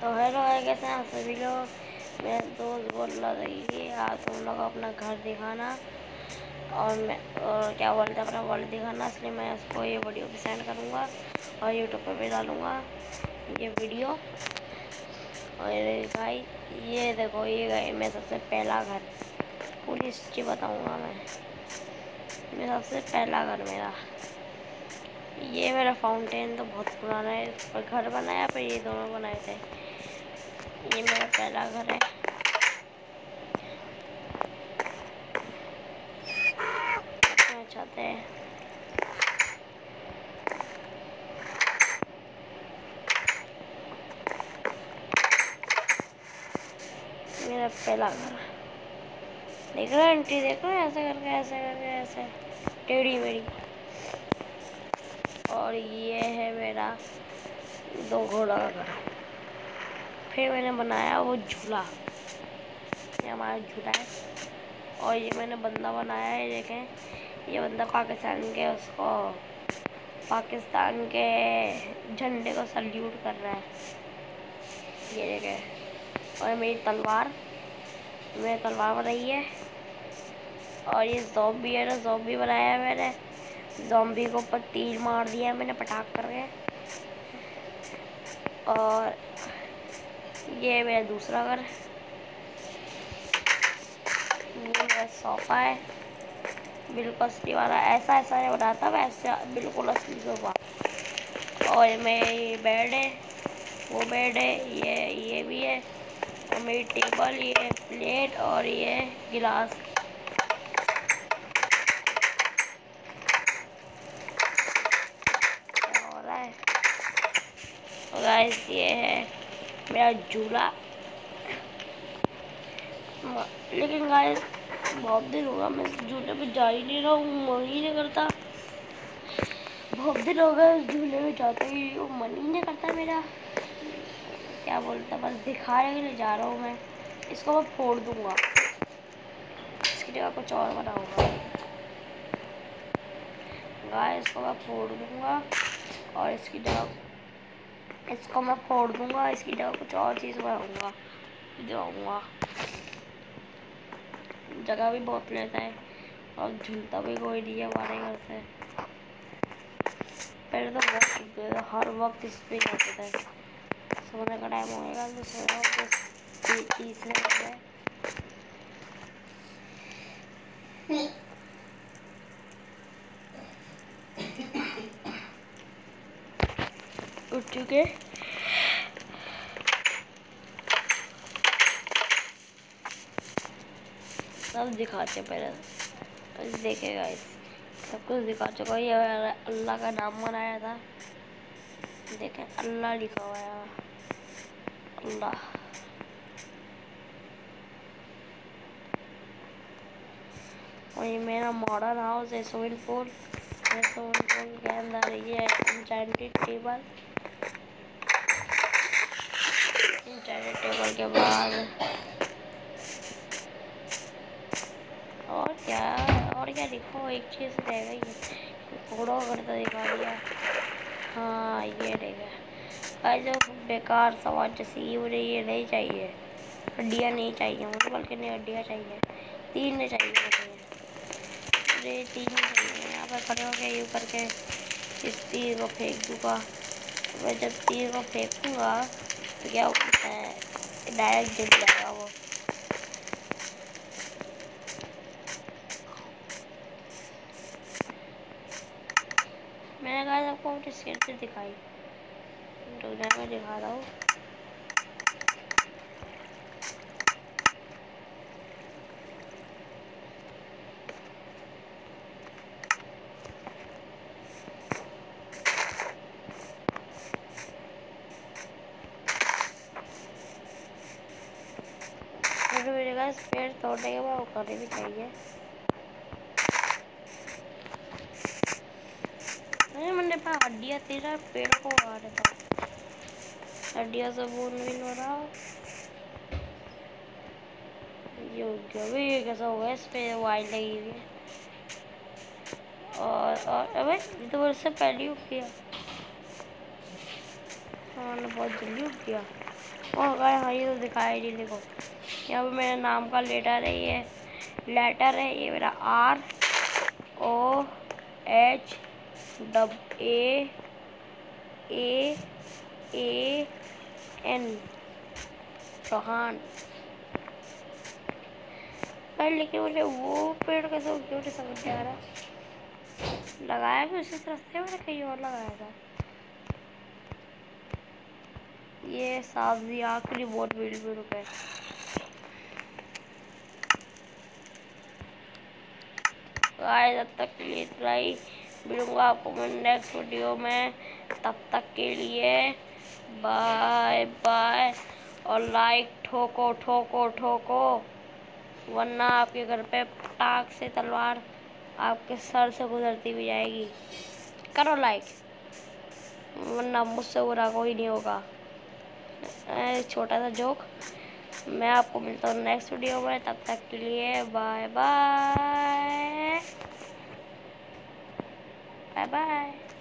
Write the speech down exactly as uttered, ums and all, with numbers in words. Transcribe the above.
तो हेलो है, कैसे हैं सभी लोग। मेरा दोस्त बोल रहा था कि यार तुम लोग अपना घर दिखाना और मैं और क्या बोलते हैं अपना वर्ल्ड दिखाना, इसलिए मैं उसको ये वीडियो भी सेंड करूँगा और यूट्यूब पर भी डालूँगा ये वीडियो। और भाई ये देखो, ये गए मैं सबसे पहला घर, पूरी हिस्ट्री बताऊँगा मैं। मेरा सबसे पहला घर मेरा ये मेरा फाउंटेन तो बहुत पुराना है, इस पर घर बनाया पर ये दोनों बनाए थे। ये मेरा पहला घर है। चाहते हैं मेरा पहला घर देख रहे हो, एंट्री देख रहे हो, ऐसे करके ऐसे करके ऐसे टेढ़ी मेढ़ी। और ये है मेरा दो घोड़ा का घर। फिर मैंने बनाया वो झूला, ये हमारा झूला है। और ये मैंने बंदा बनाया है, देखें ये बंदा पाकिस्तान के उसको पाकिस्तान के झंडे को सल्यूट कर रहा है, ये देखें। और मेरी तलवार, मैंने तलवार बनाई है। और ये ज़ॉम्बी है ना, ज़ॉम्बी बनाया है मैंने। ज़ॉम्बी को ऊपर तीर मार दिया है मैंने पटाख करके। और ये मेरा दूसरा घर, ये मेरा सोफ़ा है, बिल्कुल असली वाला। ऐसा ऐसा नहीं बनाता, वैसे बिल्कुल असली सोफ़ा। और ये मेरा ये बेड है, वो बेड है, ये ये भी है। और मेरी टेबल, ये प्लेट और ये गिलास। क्या हो रहा है? और गाइस ये है मेरा झूला। लेकिन गाइस बहुत दिन होगा मैं इस झूले पे जा ही नहीं रहा हूँ, मन ही नहीं करता। बहुत दिन हो गए उस झूले में जाते ही मन ही नहीं करता मेरा। क्या बोलता, बस दिखाने के लिए जा रहा हूँ मैं। इसको मैं फोड़ दूंगा, इसकी जगह कुछ और बनाऊंगा। गाइस इसको मैं फोड़ दूंगा और इसकी जगह इसको मैं फोड़ दूंगा इसकी जगह कुछ और चीज़ बनाऊंगा, जाऊँगा। जगह भी बहुत लेता है और झूलता भी कोई नहीं है हमारे घर से। पहले तो बहुत झूलते थे, हर वक्त इस पे जाते थे। सोने का टाइम होएगा तो सोना तीसरे बजे उठ चुके। सब दिखाते पहले देखेगा, इस सब कुछ दिखा चुका। ये अल्लाह का नाम बनाया था, देखें अल्लाह लिखा हुआ है, अल्लाह। और ये मेरा मॉडर्न हाउस है, स्विमिंग पूल। स्विमिंग पूल के अंदर ये एन्चेंटेड टेबल, एन्चेंटेड टेबल के बाद और क्या और क्या लिखो, एक चीज़ रह गई है, घोड़ों करता दिखा दिया। हाँ ये रहेगा। जो बेकार सवाल जैसी मुझे ये नहीं चाहिए, हड्डियाँ नहीं चाहिए मुझे, बल्कि नहीं हड्डियाँ चाहिए, तीन नहीं चाहिए मुझे, मुझे तीन नहीं चाहिए। यहाँ पर खड़े हो गए यूँ करके इस तीर को फेंक दूँगा। मैं जब तीर को फेंकूँगा तो क्या होता है, डायरेक्ट जल जाएगा वो। मैंने कहा आपको अपने स्क्रीन पे दिखाई, तो मैं दिखा रहा हूँ। मेरे पास पेड़ तोड़ने के बाद वो करने भी चाहिए। अरे मैंने पास हड्डियाँ तेरा पेड़ को उड़ा देता, हड्डियाँ से बोन भी हो रहा। ये हो गया, ये कैसा होगा, इस पे वाइल लगी हुई है। और और अबे ये तो इससे पहले ही उठ गया। हाँ बहुत जल्दी उठ गया। और गाइस हाँ ये तो दिखाया ही नहीं, देखो यहाँ पे मेरे नाम का लेटर है, ये लेटर है ये मेरा R O H W A A A N Chauhan. लेकिन मुझे वो पेड़ कैसे क्यों नहीं समझ आ रहा, लगाया भी उसी रास्ते में, कहीं और लगाया था। ये सब्जी आखिरी बहुत भीड़ भीड़ रुके। गाइस तब तक के लिए इतना ही, मिलूंगा आपको मैं नेक्स्ट वीडियो में। तब तक के लिए बाय बाय। और लाइक ठोको ठोको ठोको, वरना आपके घर पे पटाख से तलवार आपके सर से गुजरती भी जाएगी। करो लाइक, वरना मुझसे बुरा कोई नहीं होगा। छोटा सा जोक। मैं आपको मिलता हूँ नेक्स्ट वीडियो में, तब तक के लिए बाय बाय बाय बाय।